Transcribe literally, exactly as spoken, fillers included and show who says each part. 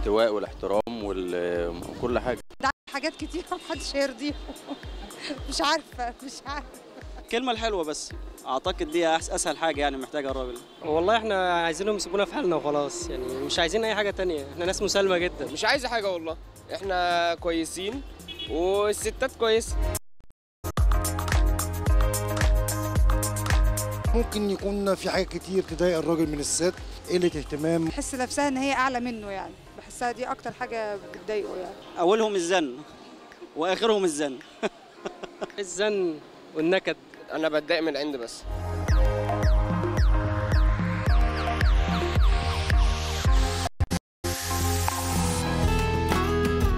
Speaker 1: الاحتواء والاحترام وكل حاجه.
Speaker 2: ده حاجات كتير محدش هيرضيهم. مش عارفه مش عارفه
Speaker 3: الكلمه الحلوه بس اعتقد دي اسهل حاجه يعني محتاجها الراجل.
Speaker 4: والله احنا عايزينهم يسيبونا في حالنا وخلاص، يعني مش عايزين اي حاجه تانية، احنا ناس مسالمه جدا.
Speaker 5: مش عايزه حاجه والله، احنا كويسين والستات كويسه.
Speaker 6: ممكن يكون في حاجات كتير تضايق الراجل من الست، قله اهتمام،
Speaker 2: بحس نفسها ان هي اعلى منه، يعني بحسها دي اكتر حاجه بتضايقه. يعني
Speaker 3: اولهم الزن واخرهم الزن.
Speaker 4: الزن والنكد.
Speaker 5: انا بتضايق من العند بس.